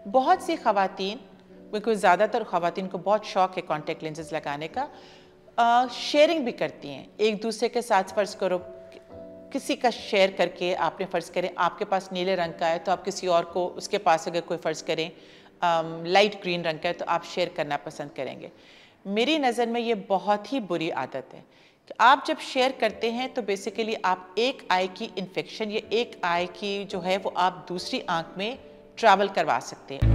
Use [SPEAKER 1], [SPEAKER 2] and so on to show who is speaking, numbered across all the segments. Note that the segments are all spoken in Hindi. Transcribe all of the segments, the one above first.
[SPEAKER 1] बहुत सी ख़वातीन, बिल्कुल ज़्यादातर ख़वातीन को बहुत शौक़ है कॉन्टैक्ट लेंसेज लगाने का, शेयरिंग भी करती हैं एक दूसरे के साथ। फ़र्ज़ करो किसी का शेयर करके आपने फ़र्ज़ करें आपके पास नीले रंग का है तो आप किसी और को, उसके पास अगर कोई फ़र्ज़ करें लाइट ग्रीन रंग का है तो आप शेयर करना पसंद करेंगे। मेरी नज़र में ये बहुत ही बुरी आदत है कि आप जब शेयर करते हैं तो बेसिकली आप एक आई की इन्फेक्शन या एक आई की जो है वो आप दूसरी आँख में ट्रैवल करवा सकते हैं।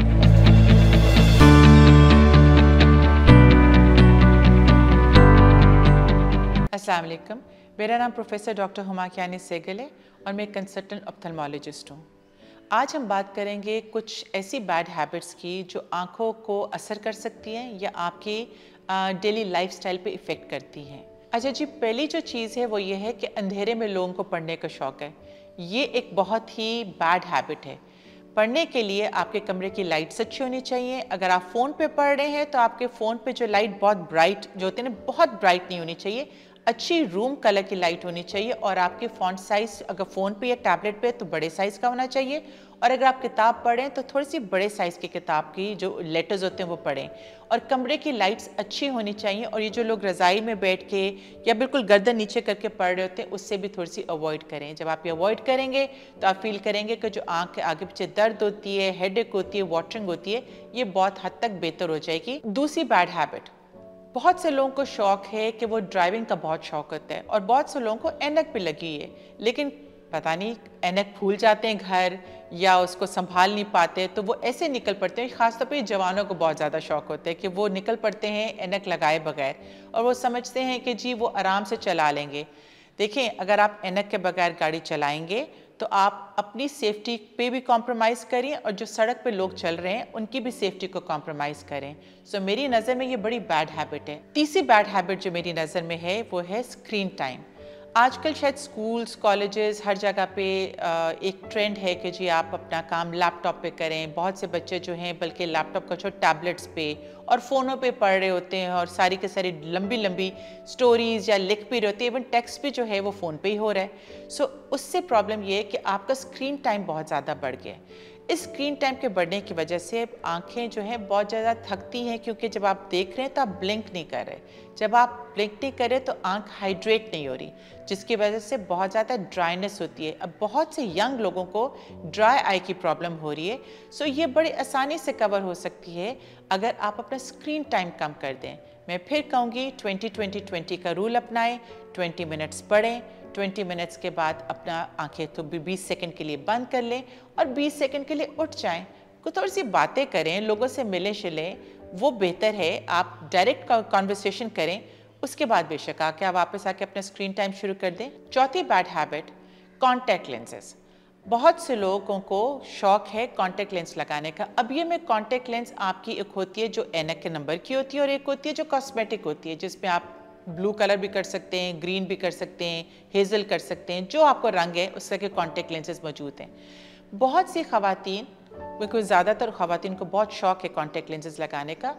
[SPEAKER 1] अस्सलाम वालेकुम, मेरा नाम प्रोफेसर डॉक्टर हुमा कियानी सहगल है और मैं कंसल्टेंट ऑप्थेल्मोलॉजिस्ट हूँ। आज हम बात करेंगे कुछ ऐसी बैड हैबिट्स की जो आँखों को असर कर सकती हैं या आपकी डेली लाइफस्टाइल पे इफ़ेक्ट करती हैं। अच्छा जी, पहली जो चीज़ है वो ये है कि अंधेरे में लोगों को पढ़ने का शौक़ है। ये एक बहुत ही बैड हैबिट है। पढ़ने के लिए आपके कमरे की लाइट्स अच्छी होनी चाहिए। अगर आप फ़ोन पे पढ़ रहे हैं तो आपके फ़ोन पे जो लाइट बहुत ब्राइट जो होती है ना, बहुत ब्राइट नहीं होनी चाहिए, अच्छी रूम कलर की लाइट होनी चाहिए। और आपके फ़ॉन्ट साइज़ अगर फ़ोन पे या टैबलेट पे तो बड़े साइज़ का होना चाहिए। और अगर आप किताब पढ़ें तो थोड़ी सी बड़े साइज़ की किताब की जो लेटर्स होते हैं वो पढ़ें। और कमरे की लाइट्स अच्छी होनी चाहिए। और ये जो लोग रज़ाई में बैठ के या बिल्कुल गर्दन नीचे करके पढ़ रहे होते हैं उससे भी थोड़ी सी अवॉइड करें। जब आप ये अवॉइड करेंगे तो आप फील करेंगे कि जो आँख के आगे पीछे दर्द होती है, हेडेक होती है, वाटरिंग होती है, ये बहुत हद तक बेहतर हो जाएगी। दूसरी बैड हैबिट, बहुत से लोगों को शौक़ है कि वो ड्राइविंग का बहुत शौक़ होता है और बहुत से लोगों को ऐनक भी लगी है, लेकिन पता नहीं ऐनक भूल जाते हैं घर या उसको संभाल नहीं पाते तो वो ऐसे निकल पड़ते हैं। ख़ासतौर पे जवानों को बहुत ज़्यादा शौक़ होता है कि वो निकल पड़ते हैं ऐनक लगाए बगैर और वो समझते हैं कि जी वो आराम से चला लेंगे। देखें, अगर आप ऐनक के बगैर गाड़ी चलाएंगे तो आप अपनी सेफ्टी पे भी कॉम्प्रोमाइज़ करें और जो सड़क पे लोग चल रहे हैं उनकी भी सेफ्टी को कॉम्प्रोमाइज़ करें। सो मेरी नज़र में ये बड़ी बैड हैबिट है। तीसरी बैड हैबिट जो मेरी नज़र में है वो है स्क्रीन टाइम। आजकल शायद स्कूल्स, कॉलेजेस, हर जगह पे एक ट्रेंड है कि जी आप अपना काम लैपटॉप पे करें। बहुत से बच्चे जो हैं बल्कि लैपटॉप का छोड़ टैबलेट्स पे और फ़ोनों पे पढ़ रहे होते हैं और सारी के सारी लंबी लंबी स्टोरीज़ या लिख भी रहे होते हैं। इवन टेक्स्ट भी जो है वो फ़ोन पे ही हो रहा है। सो उससे प्रॉब्लम ये है कि आपका स्क्रीन टाइम बहुत ज़्यादा बढ़ गया है। इस स्क्रीन टाइम के बढ़ने की वजह से आंखें जो हैं बहुत ज़्यादा थकती हैं, क्योंकि जब आप देख रहे हैं तो आप ब्लिंक नहीं कर रहे। जब आप ब्लिंक नहीं कर रहे तो आंख हाइड्रेट नहीं हो रही, जिसकी वजह से बहुत ज़्यादा ड्राइनेस होती है। अब बहुत से यंग लोगों को ड्राई आई की प्रॉब्लम हो रही है। सो ये बड़ी आसानी से कवर हो सकती है अगर आप अपना स्क्रीन टाइम कम कर दें। मैं फिर कहूँगी 20-20-20 का रूल अपनाएं। 20 मिनट्स पढ़ें, 20 मिनट्स के बाद अपना आंखें तो 20 सेकंड के लिए बंद कर लें और 20 सेकंड के लिए उठ जाएं। कुछ थोड़ी सी बातें करें, लोगों से मिलें शिलें, वो बेहतर है। आप डायरेक्ट कॉन्वर्सेशन करें, उसके बाद बेशक आके आप वापस आके अपना स्क्रीन टाइम शुरू कर दें। चौथी बैड हैबिट, कॉन्टैक्ट लेंसेज। बहुत से लोगों को शौक़ है कॉन्टैक्ट लेंस लगाने का। अब ये में कॉन्टैक्ट लेंस आपकी एक होती है जो ऐनक के नंबर की होती है और एक होती है जो कॉस्मेटिक होती है, जिसमें आप ब्लू कलर भी कर सकते हैं, ग्रीन भी कर सकते हैं, हेज़ल कर सकते हैं, जो आपको रंग है उस तरह के कॉन्टैक्ट लेंसेज मौजूद हैं। बहुत सी ख़वातीन, बिल्कुल ज़्यादातर ख़वातीन को बहुत शौक़ है कॉन्टैक्ट लेंसेज लगाने का,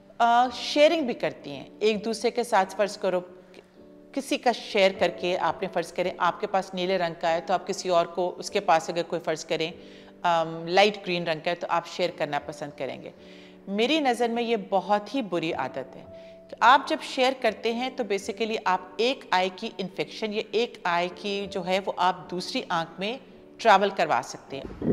[SPEAKER 1] शेयरिंग भी करती हैं एक दूसरे के साथ। फ़र्ज़ करो किसी का शेयर करके आपने फ़र्ज़ करें आपके पास नीले रंग का है तो आप किसी और को, उसके पास अगर कोई फ़र्ज़ करें लाइट ग्रीन रंग का है तो आप शेयर करना पसंद करेंगे। मेरी नज़र में ये बहुत ही बुरी आदत है कि आप जब शेयर करते हैं तो बेसिकली आप एक आई की इन्फेक्शन या एक आई की जो है वो आप दूसरी आँख में ट्रैवल करवा सकते हैं।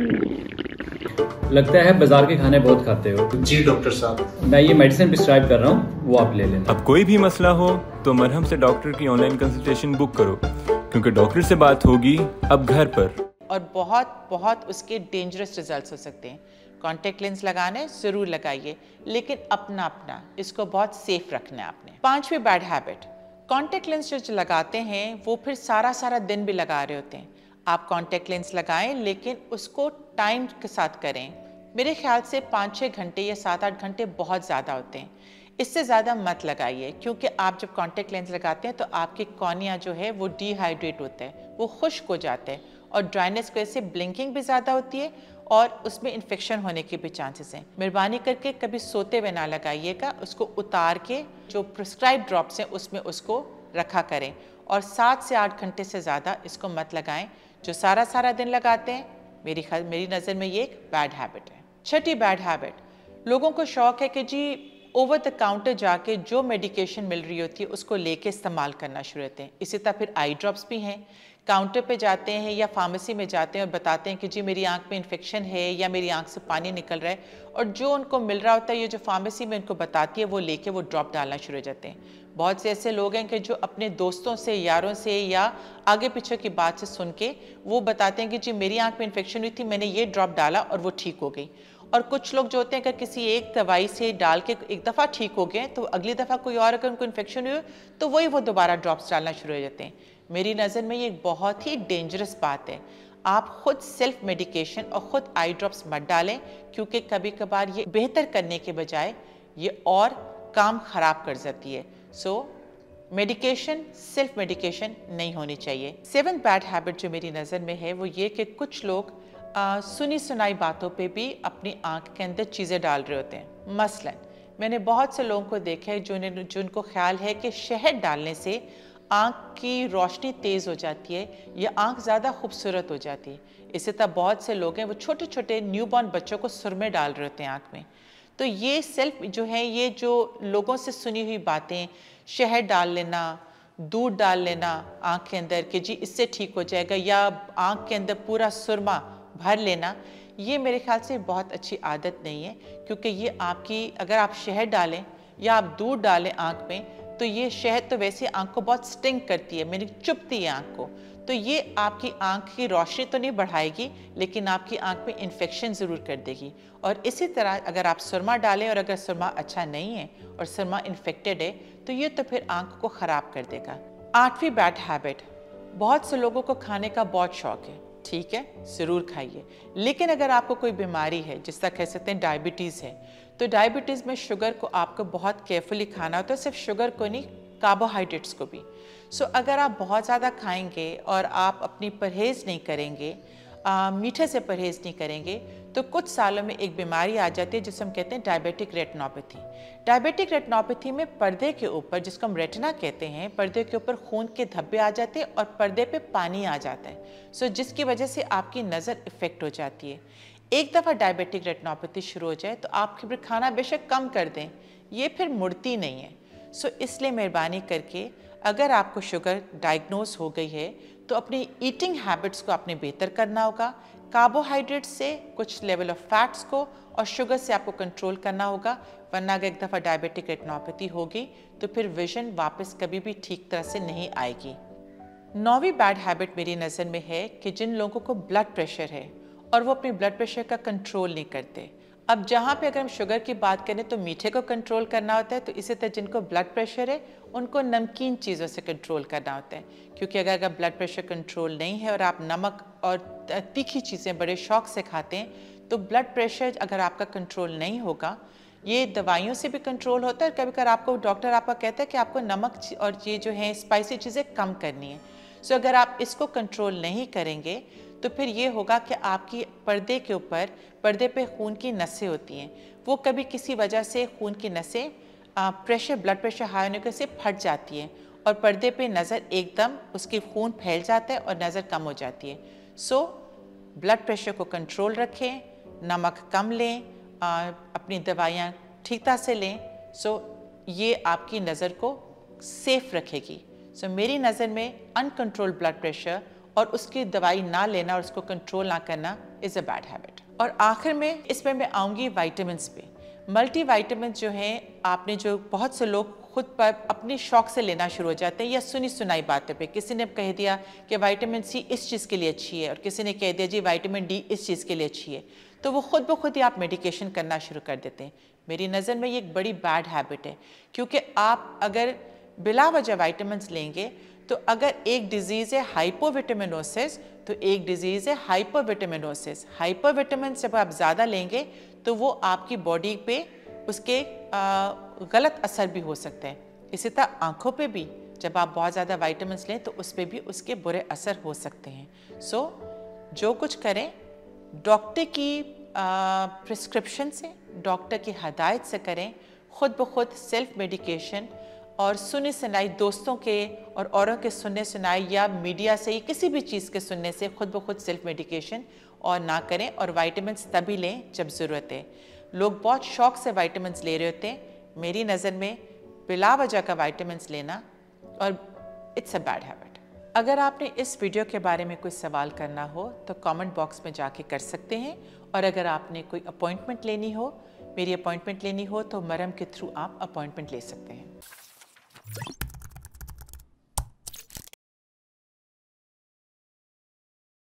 [SPEAKER 2] लगता है बाजार के खाने बहुत खाते हो।
[SPEAKER 3] जी डॉक्टर साहब,
[SPEAKER 2] मैं ये मेडिसिन प्रिस्क्राइब कर रहा हूँ, वो आप ले लेना।
[SPEAKER 4] अब कोई भी मसला हो तो मरहम से डॉक्टर की ऑनलाइन कंसल्टेशन बुक करो, क्योंकि डॉक्टर से बात होगी अब घर पर।
[SPEAKER 1] और बहुत बहुत उसके डेंजरस रिजल्ट्स हो सकते हैं। कॉन्टैक्ट लेंस लगाने ज़रूर लगाइए, लेकिन अपना इसको बहुत सेफ रखना है आपने। पांचवी बैड हैबिट, कॉन्टैक्ट लेंस जो लगाते हैं वो फिर सारा दिन भी लगा रहे होते हैं। आप कॉन्टैक्ट लेंस लगाएं लेकिन उसको टाइम के साथ करें। मेरे ख्याल से 5-6 घंटे या 7-8 घंटे बहुत ज़्यादा होते हैं। इससे ज़्यादा मत लगाइए, क्योंकि आप जब कॉन्टैक्ट लेंस लगाते हैं तो आपकी कॉर्निया जो है वो डिहाइड्रेट होता है, वो खुश्क हो जाता है और ड्राइनेस की वजह से ब्लिंकिंग भी ज़्यादा होती है और उसमें इन्फेक्शन होने के भी चांसेस हैं। मेहरबानी करके कभी सोते हुए ना लगाइएगा, उसको उतार के जो प्रिस्क्राइब ड्रॉप्स हैं उसमें उसको रखा करें और 7 से 8 घंटे से ज़्यादा इसको मत लगाएं। जो सारा दिन लगाते हैं, मेरी नज़र में ये एक बैड हैबिट है। छठी बैड हैबिट, लोगों को शौक है कि जी ओवर द काउंटर जाके जो मेडिकेशन मिल रही होती है उसको लेके इस्तेमाल करना शुरू होते हैं। इसी तरह फिर आई ड्रॉप्स भी हैं, काउंटर पे जाते हैं या फार्मेसी में जाते हैं और बताते हैं कि जी मेरी आंख में इन्फेक्शन है या मेरी आंख से पानी निकल रहा है, और जो उनको मिल रहा होता है ये जो फार्मेसी में उनको बताती है वो लेके वो ड्रॉप डालना शुरू हो जाते हैं। बहुत से ऐसे लोग हैं कि जो अपने दोस्तों से, यारों से या आगे पीछे की बात से सुन के वो बताते हैं कि जी मेरी आंख में इन्फेक्शन हुई थी, मैंने ये ड्रॉप डाला और वो ठीक हो गई। और कुछ लोग जो होते हैं अगर किसी एक दवाई से डाल के एक दफ़ा ठीक हो गए तो अगली दफ़ा कोई और अगर उनको इन्फेक्शन हुई तो वो दोबारा ड्रॉप्स डालना शुरू हो जाते हैं। मेरी नज़र में ये एक बहुत ही डेंजरस बात है। आप खुद सेल्फ मेडिकेशन और ख़ुद आई ड्रॉप्स मत डालें, क्योंकि कभी कभार ये बेहतर करने के बजाय ये और काम ख़राब कर जाती है। सो मेडिकेशन, सेल्फ मेडिकेशन नहीं होनी चाहिए। 7th बैड हैबिट जो मेरी नज़र में है वो ये कि कुछ लोग सुनी सुनाई बातों पे भी अपनी आंख के अंदर चीज़ें डाल रहे होते हैं। मसलन मैंने बहुत से लोगों को देखा है जिनको ख्याल है कि शहद डालने से आंख की रोशनी तेज़ हो जाती है या आंख ज़्यादा खूबसूरत हो जाती है। इसी तरह बहुत से लोग हैं वो छोटे छोटे न्यूबॉर्न बच्चों को सुरमे डाल रहे होते हैं आंख में। तो ये सेल्फ जो है, ये जो लोगों से सुनी हुई बातें, शहद डाल लेना, दूध डाल लेना आंख के अंदर कि जी इससे ठीक हो जाएगा, या आंख के अंदर पूरा सुरमा भर लेना, ये मेरे ख्याल से बहुत अच्छी आदत नहीं है। क्योंकि ये आपकी, अगर आप शहद डालें या आप दूध डालें आंख में, तो ये शहद तो वैसे आंख को बहुत स्टिंग करती है, मेरी चुभती है आंख को, तो ये आपकी आंख की रोशनी तो नहीं बढ़ाएगी लेकिन आपकी आंख में इन्फेक्शन ज़रूर कर देगी। और इसी तरह अगर आप सुरमा डालें और अगर सुरमा अच्छा नहीं है और सुरमा इन्फेक्टेड है तो ये तो फिर आंख को ख़राब कर देगा। 8वीं बैड हैबिट, बहुत से लोगों को खाने का बहुत शौक है, ठीक है, ज़रूर खाइए, लेकिन अगर आपको कोई बीमारी है, जिस तरह कह सकते हैं डायबिटीज़ है, तो डायबिटीज़ में शुगर को आपको बहुत केयरफुली खाना होता है, सिर्फ शुगर को नहीं, कार्बोहाइड्रेट्स को भी। सो अगर आप बहुत ज़्यादा खाएंगे और आप अपनी परहेज़ नहीं करेंगे, मीठे से परहेज़ नहीं करेंगे, तो कुछ सालों में एक बीमारी आ जाती है जिसे हम कहते हैं डायबिटिक रेटिनोपैथी। डायबिटिक रेटिनोपैथी में पर्दे के ऊपर, जिसको हम रेटिना कहते हैं, पर्दे के ऊपर खून के धब्बे आ जाते हैं और पर्दे पे पानी आ जाता है। सो जिसकी वजह से आपकी नज़र इफ़ेक्ट हो जाती है। एक दफ़ा डायबिटिक रेटिनोपैथी शुरू हो जाए तो आप फिर खाना बेशक कम कर दें, ये फिर मुड़ती नहीं है। सो इसलिए मेहरबानी करके अगर आपको शुगर डायग्नोज हो गई है तो अपनी ईटिंग हैबिट्स को आपने बेहतर करना होगा। कार्बोहाइड्रेट से कुछ लेवल ऑफ फैट्स को और शुगर से आपको कंट्रोल करना होगा, वरना अगर एक दफ़ा डायबिटिक रेटिनोपैथी होगी तो फिर विजन वापस कभी भी ठीक तरह से नहीं आएगी। 9वीं बैड हैबिट मेरी नज़र में है कि जिन लोगों को ब्लड प्रेशर है और वो अपने ब्लड प्रेशर का कंट्रोल नहीं करते। अब जहाँ पे अगर हम शुगर की बात करें तो मीठे को कंट्रोल करना होता है, तो इसी तरह जिनको ब्लड प्रेशर है उनको नमकीन चीज़ों से कंट्रोल करना होता है। क्योंकि अगर ब्लड प्रेशर कंट्रोल नहीं है और आप नमक और तीखी चीज़ें बड़े शौक से खाते हैं तो ब्लड प्रेशर अगर आपका कंट्रोल नहीं होगा, ये दवाइयों से भी कंट्रोल होता है। कभी कभी आपको डॉक्टर आपका कहता है कि आपको नमक और ये जो है स्पाइसी चीज़ें कम करनी है। सो अगर आप इसको कंट्रोल नहीं करेंगे तो फिर ये होगा कि आपकी पर्दे के ऊपर, पर्दे पे खून की नसें होती हैं, वो कभी किसी वजह से खून की नसें प्रेशर, ब्लड प्रेशर हाई होने से फट जाती है और पर्दे पे नज़र एकदम उसकी खून फैल जाता है और नज़र कम हो जाती है। सो ब्लड प्रेशर को कंट्रोल रखें, नमक कम लें, अपनी दवाइयाँ ठीक तरह से लें। सो ये आपकी नज़र को सेफ रखेगी। सो मेरी नज़र में अनकंट्रोल्ड ब्लड प्रेशर और उसकी दवाई ना लेना और उसको कंट्रोल ना करना इज़ अ बैड हैबिट। और आखिर में इसमें मैं आऊँगी वाइटामिन्स पे। मल्टी वाइटामिन जो हैं, आपने जो बहुत से लोग खुद पर अपनी शौक से लेना शुरू हो जाते हैं या सुनी सुनाई बातों पे, किसी ने कह दिया कि विटामिन सी इस चीज़ के लिए अच्छी है और किसी ने कह दिया जी विटामिन डी इस चीज़ के लिए अच्छी है, तो वो खुद ब खुद ही आप मेडिकेशन करना शुरू कर देते हैं। मेरी नज़र में ये एक बड़ी बैड हैबिट है, क्योंकि आप अगर बिला वजह वाइटामिन लेंगे तो अगर एक डिजीज़ है हाइपोविटामिनोसिस तो एक डिजीज़ है हाइपरविटामिनोसिस। हाइपरविटामिन जब आप ज़्यादा लेंगे तो वो आपकी बॉडी पे उसके गलत असर भी हो सकते हैं। इसी तरह आँखों पे भी जब आप बहुत ज़्यादा विटामिन लें तो उस पर भी उसके बुरे असर हो सकते हैं। सो जो कुछ करें डॉक्टर की प्रिस्क्रिप्शन से, डॉक्टर की हदायत से करें। ख़ुद ब खुद सेल्फ मेडिकेशन और सुनी सुनाई दोस्तों के और औरों के सुनने सुनाई या मीडिया से, किसी भी चीज़ के सुनने से खुद ब खुद सेल्फ मेडिकेशन और ना करें, और विटामिन्स तभी लें जब ज़रूरत है। लोग बहुत शौक से विटामिन्स ले रहे होते हैं। मेरी नज़र में बिला वजह का विटामिन्स लेना और इट्स अ बैड हैबिट। अगर आपने इस वीडियो के बारे में कोई सवाल करना हो तो कमेंट बॉक्स में जाके कर सकते हैं, और अगर आपने कोई अपॉइंटमेंट लेनी हो, मेरी अपॉइंटमेंट लेनी हो, तो मरहम के थ्रू आप अपॉइंटमेंट ले सकते हैं।